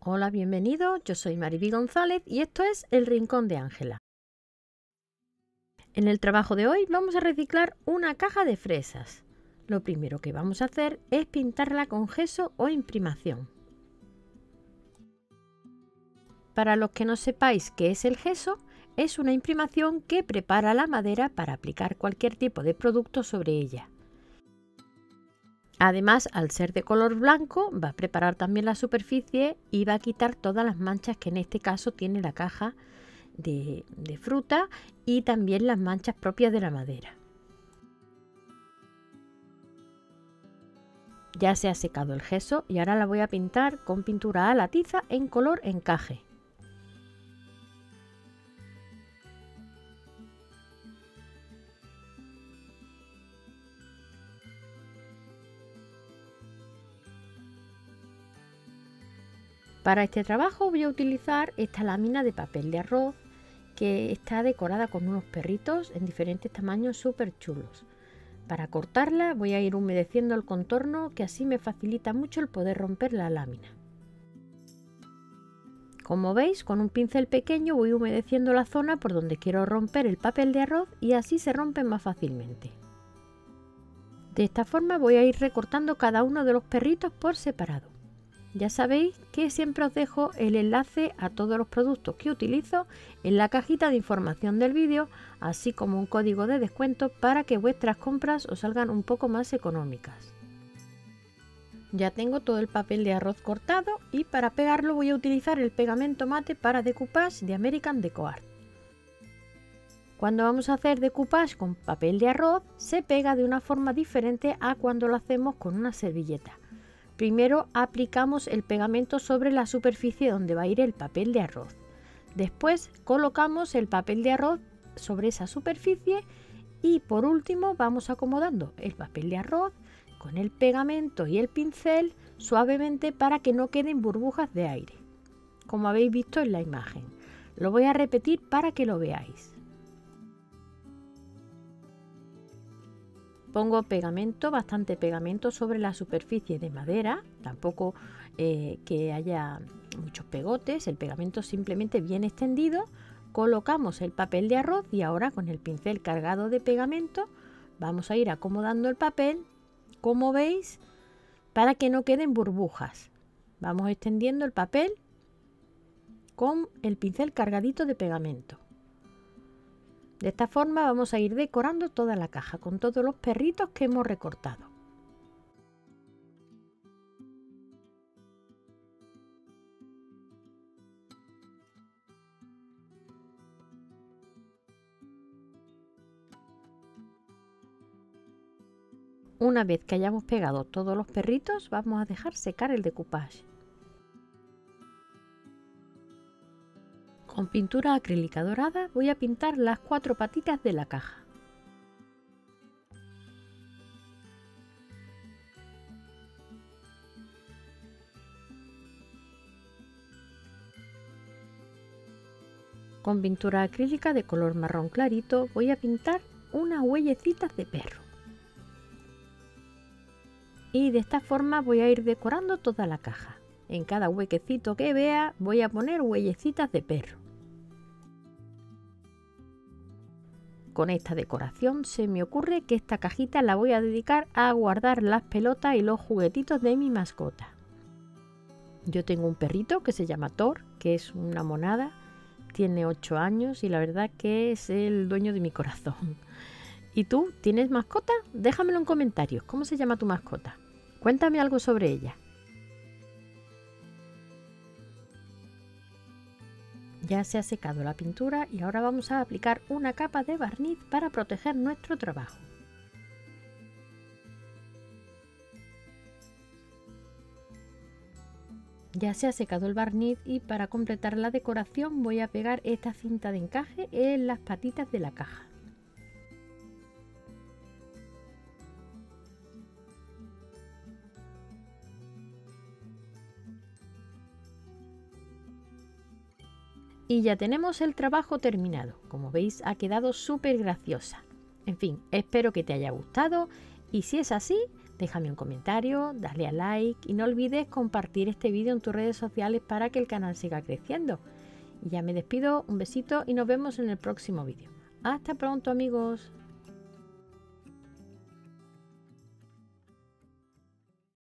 Hola, bienvenidos. Yo soy Mariby González y esto es El Rincón de Ángela. En el trabajo de hoy vamos a reciclar una caja de fresas. Lo primero que vamos a hacer es pintarla con gesso o imprimación. Para los que no sepáis qué es el gesso, es una imprimación que prepara la madera para aplicar cualquier tipo de producto sobre ella. Además, al ser de color blanco, va a preparar también la superficie y va a quitar todas las manchas que en este caso tiene la caja de fruta y también las manchas propias de la madera. Ya se ha secado el gesso y ahora la voy a pintar con pintura a la tiza en color encaje. Para este trabajo voy a utilizar esta lámina de papel de arroz que está decorada con unos perritos en diferentes tamaños súper chulos. Para cortarla voy a ir humedeciendo el contorno, que así me facilita mucho el poder romper la lámina. Como veis, con un pincel pequeño voy humedeciendo la zona por donde quiero romper el papel de arroz y así se rompen más fácilmente. De esta forma voy a ir recortando cada uno de los perritos por separado. Ya sabéis que siempre os dejo el enlace a todos los productos que utilizo en la cajita de información del vídeo, así como un código de descuento para que vuestras compras os salgan un poco más económicas. Ya tengo todo el papel de arroz cortado y para pegarlo voy a utilizar el pegamento mate para decoupage de American Deco Art. Cuando vamos a hacer decoupage con papel de arroz se pega de una forma diferente a cuando lo hacemos con una servilleta. Primero aplicamos el pegamento sobre la superficie donde va a ir el papel de arroz. Después colocamos el papel de arroz sobre esa superficie y por último vamos acomodando el papel de arroz con el pegamento y el pincel suavemente para que no queden burbujas de aire, como habéis visto en la imagen. Lo voy a repetir para que lo veáis. Pongo pegamento, bastante pegamento sobre la superficie de madera, tampoco que haya muchos pegotes, el pegamento simplemente bien extendido. Colocamos el papel de arroz y ahora con el pincel cargado de pegamento vamos a ir acomodando el papel, como veis, para que no queden burbujas. Vamos extendiendo el papel con el pincel cargadito de pegamento. De esta forma vamos a ir decorando toda la caja con todos los perritos que hemos recortado. Una vez que hayamos pegado todos los perritos, vamos a dejar secar el decoupage. Con pintura acrílica dorada voy a pintar las 4 patitas de la caja. Con pintura acrílica de color marrón clarito voy a pintar unas huellecitas de perro. Y de esta forma voy a ir decorando toda la caja. En cada huequecito que vea voy a poner huellecitas de perro. Con esta decoración se me ocurre que esta cajita la voy a dedicar a guardar las pelotas y los juguetitos de mi mascota. Yo tengo un perrito que se llama Thor, que es una monada, tiene 8 años y la verdad que es el dueño de mi corazón. ¿Y tú tienes mascota? Déjamelo en comentarios. ¿Cómo se llama tu mascota? Cuéntame algo sobre ella. Ya se ha secado la pintura y ahora vamos a aplicar una capa de barniz para proteger nuestro trabajo. Ya se ha secado el barniz y para completar la decoración voy a pegar esta cinta de encaje en las patitas de la caja. Y ya tenemos el trabajo terminado. Como veis, ha quedado súper graciosa. En fin, espero que te haya gustado y si es así, Déjame un comentario, dale a like y no olvides compartir este vídeo en tus redes sociales para que el canal siga creciendo. Y ya me despido, un besito y nos vemos en el próximo vídeo. Hasta pronto, amigos.